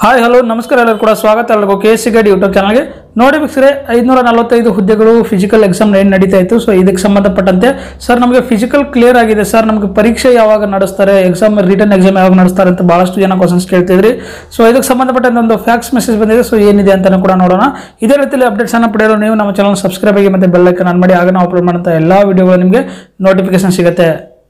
Hi hello ನಮಸ್ಕಾರ ಎಲ್ಲರೂ ಕೂಡ ಸ್ವಾಗತ ಎಲ್ಲರಿಗೂ KSC ಗೈಡ್ ಯೂಟ್ಯೂಬ್ ಚಾನಲ್ಗೆ ನೋಡಿ ವೀಕ್ಷಕರೇ 545 ಹುದ್ದೆಗಳು ಫಿಸಿಕಲ್ ಎಕ್ಸಾಮ್ ಏನು ನಡೀತಾ ಇತ್ತು. ಸೊ ಇದಕ್ಕೆ ಸಂಬಂಧಪಟ್ಟಂತೆ ಸರ್ ನಮಗೆ ಫಿಸಿಕಲ್ ಕ್ಲಿಯರ್ ಆಗಿದೆ ಸರ್, ನಮಗೆ ಪರೀಕ್ಷೆ ಯಾವಾಗ ನಡೆಸ್ತಾರೆ, ಎಕ್ಸಾಮ್ ರಿಟರ್ನ್ ಎಕ್ಸಾಮ್ ಯಾವಾಗ ನಡೆಸ್ತಾರೆ ಅಂತ ಬಹಳಷ್ಟು ಜನ ಕ್ವಶನ್ಸ್ ಕೇಳ್ತಿದ್ರಿ. ಸೊ ಇದಕ್ಕೆ ಸಂಬಂಧಪಟ್ಟಂತೆ ಒಂದು ಫ್ಯಾಕ್ಸ್ ಮೆಸೇಜ್ ಬಂದಿದೆ. ಸೊ ಏನಿದೆ ಅಂತ ಕೂಡ ನೋಡೋಣ. ಇದೇ ರೀತಿಯಲ್ಲಿ ಅಪ್ಡೇಟ್ಸ್ ಅನ್ನು ಪಡೆಯಲು ನೀವು ನಮ್ಮ ಚಾನಲ್ ಸಬ್ಸ್ಕ್ರೈಬ್ ಆಗಿ ಮತ್ತೆ ಬೆಲ್ ಐಕಾನ್ ಆನ್ ಮಾಡಿ, ಆಗ ನಾವು ಅಪ್ಲೋಡ್ ಮಾಡುವಂಥ ಎಲ್ಲ ವಿಡಿಯೋಗಳು ನಿಮಗೆ ನೋಟಿಫಿಕೇಶನ್ ಸಿಗುತ್ತೆ.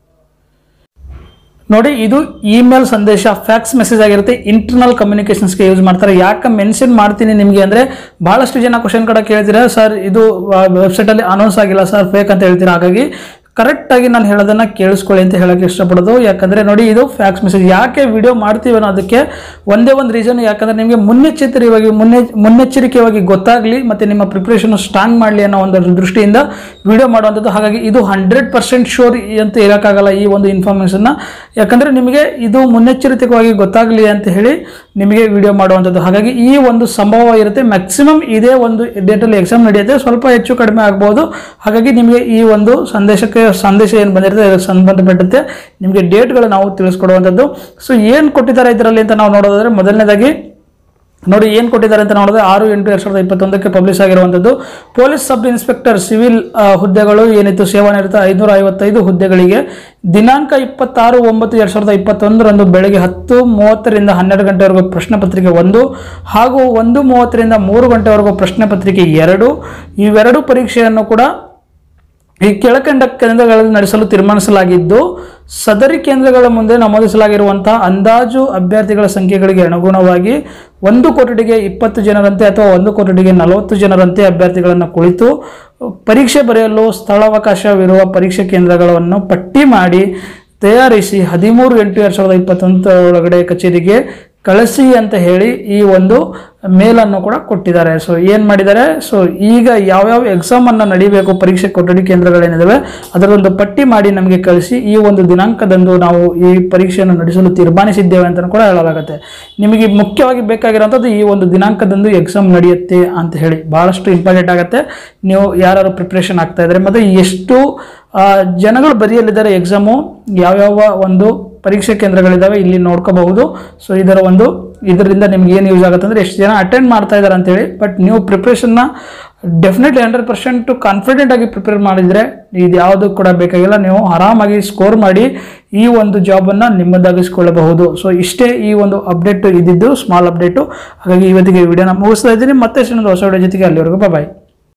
ನೋಡಿ, ಇದು ಇಮೇಲ್ ಸಂದೇಶ ಫ್ಯಾಕ್ಸ್ ಮೆಸೇಜ್ ಆಗಿರುತ್ತೆ. ಇಂಟರ್ನಲ್ ಕಮ್ಯುನಿಕೇಶನ್ಸ್ಗೆ ಯೂಸ್ ಮಾಡ್ತಾರೆ. ಯಾಕೆ ಮೆನ್ಷನ್ ಮಾಡ್ತೀನಿ ನಿಮಗೆ ಅಂದರೆ, ಬಹಳಷ್ಟು ಜನ ಕ್ವಶನ್ ಕೂಡ ಕೇಳ್ತೀರಾ, ಸರ್ ಇದು ವೆಬ್ಸೈಟಲ್ಲಿ ಅನೌನ್ಸ್ ಆಗಿಲ್ಲ ಸರ್, ಫೇಕ್ ಅಂತ ಹೇಳ್ತೀರಾ. ಹಾಗಾಗಿ ಕರೆಕ್ಟಾಗಿ ನಾನು ಹೇಳೋದನ್ನು ಕೇಳಿಸ್ಕೊಳ್ಳಿ ಅಂತ ಹೇಳೋಕ್ಕೆ ಇಷ್ಟಪಡೋದು. ಯಾಕಂದರೆ ನೋಡಿ, ಇದು ಫ್ಯಾಕ್ಸ್ ಮೆಸೇಜ್. ಯಾಕೆ ವಿಡಿಯೋ ಮಾಡ್ತೀವಿ ಅನ್ನೋದಕ್ಕೆ ಒಂದೇ ಒಂದು ರೀಸನ್, ಯಾಕಂದರೆ ನಿಮಗೆ ಮುನ್ನೆಚ್ಚರಿಕೆಯಾಗಿ ಗೊತ್ತಾಗಲಿ ಮತ್ತು ನಿಮ್ಮ ಪ್ರಿಪ್ರೇಷನ್ ಸ್ಟ್ರಾಂಗ್ ಮಾಡಲಿ ಅನ್ನೋ ಒಂದು ದೃಷ್ಟಿಯಿಂದ ವಿಡಿಯೋ ಮಾಡುವಂಥದ್ದು. ಹಾಗಾಗಿ ಇದು 100% ಶೋರ್ ಅಂತ ಹೇಳೋಕ್ಕಾಗಲ್ಲ ಈ ಒಂದು ಇನ್ಫಾರ್ಮೇಷನ್ನ, ಯಾಕಂದರೆ ನಿಮಗೆ ಇದು ಮುನ್ನೆಚ್ಚರಿಕೆಯಾಗಿ ಗೊತ್ತಾಗಲಿ ಅಂತ ಹೇಳಿ ನಿಮಗೆ ವಿಡಿಯೋ ಮಾಡುವಂಥದ್ದು. ಹಾಗಾಗಿ ಈ ಒಂದು ಸಂಭವ ಇರುತ್ತೆ. ಮ್ಯಾಕ್ಸಿಮಮ್ ಇದೇ ಒಂದು ಡೇಟಲ್ಲಿ ಎಕ್ಸಾಮ್ ನಡೆಯುತ್ತೆ, ಸ್ವಲ್ಪ ಹೆಚ್ಚು ಕಡಿಮೆ ಆಗ್ಬೋದು. ಹಾಗಾಗಿ ನಿಮಗೆ ಈ ಒಂದು ಸಂದೇಶ ಏನು ಬಂದಿರುತ್ತೆ ಅದಕ್ಕೆ ಸಂಬಂಧಪಟ್ಟಂತೆ ನಿಮಗೆ ಡೇಟ್ಗಳು ನಾವು ತಿಳಿಸ್ಕೊಡುವಂಥದ್ದು. ಸೊ ಏನು ಕೊಟ್ಟಿದ್ದಾರೆ ಇದರಲ್ಲಿ ಅಂತ ನಾವು ನೋಡೋದಾದ್ರೆ, ಮೊದಲನೇದಾಗಿ ನೋಡಿ ಏನು ಕೊಟ್ಟಿದ್ದಾರೆ ಅಂತ ನೋಡಿದ್ರೆ 6/8/2021 ಪಬ್ಲಿಷ್ ಆಗಿರುವಂಥದ್ದು. ಪೊಲೀಸ್ ಸಬ್ ಇನ್ಸ್ಪೆಕ್ಟರ್ ಸಿವಿಲ್ ಹುದ್ದೆಗಳು ಏನಿತ್ತು ಸೇವಾನಿರತ 555 ಹುದ್ದೆಗಳಿಗೆ ದಿನಾಂಕ 26/9/2021 ಬೆಳಗ್ಗೆ 10:30ರಿಂದ 12 ಗಂಟೆವರೆಗೂ ಪ್ರಶ್ನೆ ಪತ್ರಿಕೆ 1 ಹಾಗೂ 1:30ರಿಂದ 3 ಗಂಟೆವರೆಗೂ ಪ್ರಶ್ನೆ ಪತ್ರಿಕೆ 2. ಇವೆರಡು ಪರೀಕ್ಷೆಯನ್ನು ಕೂಡ ಈ ಕೆಳಕಂಡ ಕೇಂದ್ರಗಳಲ್ಲಿ ನಡೆಸಲು ತೀರ್ಮಾನಿಸಲಾಗಿದ್ದು, ಸದರಿ ಕೇಂದ್ರಗಳ ಮುಂದೆ ನಮೂದಿಸಲಾಗಿರುವಂತಹ ಅಂದಾಜು ಅಭ್ಯರ್ಥಿಗಳ ಸಂಖ್ಯೆಗಳಿಗೆ ಅನುಗುಣವಾಗಿ 1 ಕೊಠಡಿಗೆ 20 ಜನರಂತೆ ಅಥವಾ 1 ಕೊಠಡಿಗೆ 40 ಜನರಂತೆ ಅಭ್ಯರ್ಥಿಗಳನ್ನು ಕುಳಿತು ಪರೀಕ್ಷೆ ಬರೆಯಲು ಸ್ಥಳಾವಕಾಶವಿರುವ ಪರೀಕ್ಷೆ ಕೇಂದ್ರಗಳನ್ನು ಪಟ್ಟಿ ಮಾಡಿ ತಯಾರಿಸಿ 13/8/2021 ಒಳಗಡೆ ಕಚೇರಿಗೆ ಕಳಿಸಿ ಅಂತ ಹೇಳಿ ಈ ಒಂದು ಮೇಲನ್ನು ಕೂಡ ಕೊಟ್ಟಿದ್ದಾರೆ. ಸೊ ಏನು ಮಾಡಿದ್ದಾರೆ, ಸೊ ಈಗ ಯಾವ್ಯಾವ ಎಕ್ಸಾಮನ್ನು ನಡೀಬೇಕು, ಪರೀಕ್ಷೆ ಕೊಠಡಿ ಕೇಂದ್ರಗಳೇನಿದ್ದಾವೆ ಅದರೊಂದು ಪಟ್ಟಿ ಮಾಡಿ ನಮಗೆ ಕಳಿಸಿ ಈ ಒಂದು ದಿನಾಂಕದಂದು ನಾವು ಈ ಪರೀಕ್ಷೆಯನ್ನು ನಡೆಸಲು ತೀರ್ಮಾನಿಸಿದ್ದೇವೆ ಅಂತ ಕೂಡ ಹೇಳಲಾಗುತ್ತೆ. ನಿಮಗೆ ಮುಖ್ಯವಾಗಿ ಬೇಕಾಗಿರೋಂಥದ್ದು ಈ ಒಂದು ದಿನಾಂಕದಂದು ಎಕ್ಸಾಮ್ ನಡೆಯುತ್ತೆ ಅಂತ ಹೇಳಿ ಬಹಳಷ್ಟು ಇಂಪಾರ್ಟೆಂಟ್ ಆಗುತ್ತೆ. ನೀವು ಯಾರು ಪ್ರಿಪ್ರೇಷನ್ ಆಗ್ತಾ ಇದ್ದಾರೆ ಮತ್ತು ಎಷ್ಟು ಜನಗಳು ಬರೆಯಲಿದ್ದಾರೆ ಎಕ್ಸಾಮು, ಯಾವ್ಯಾವ ಒಂದು ಪರೀಕ್ಷೆ ಕೇಂದ್ರಗಳಿದ್ದಾವೆ ಇಲ್ಲಿ ನೋಡ್ಕೋಬಹುದು. ಸೊ ಇದರಿಂದ ನಿಮ್ಗೆ ಏನು ಯೂಸ್ ಆಗುತ್ತೆ ಅಂದರೆ ಎಷ್ಟು ಜನ ಅಟೆಂಡ್ ಮಾಡ್ತಾ ಇದ್ದಾರೆ ಅಂತೇಳಿ. ಬಟ್ ನೀವು ಪ್ರಿಪ್ರೇಷನ್ನ ಡೆಫಿನೆಟ್ಲಿ 100% ಕಾನ್ಫಿಡೆಂಟ್ ಆಗಿ ಪ್ರಿಪೇರ್ ಮಾಡಿದರೆ ಇದು ಯಾವುದು ಕೂಡ ಬೇಕಾಗಿಲ್ಲ, ನೀವು ಆರಾಮಾಗಿ ಸ್ಕೋರ್ ಮಾಡಿ ಈ ಒಂದು ಜಾಬನ್ನು ನಿಮ್ಮದಾಗಿಸ್ಕೊಳ್ಳಬಹುದು. ಸೊ ಇಷ್ಟೇ ಈ ಒಂದು ಅಪ್ಡೇಟ್ ಇದ್ದಿದ್ದು, ಸ್ಮಾಲ್ ಅಪ್ಡೇಟು. ಹಾಗಾಗಿ ಇವತ್ತಿಗೆ ವಿಡಿಯೋನ ಮುಗಿಸ್ತಾ ಇದ್ದೀನಿ. ಮತ್ತೆ ಹೊಸ ವಿಡಿಯೋ ಜೊತೆಗೆ, ಅಲ್ಲಿವರೆಗೂ ಬಾಯ್.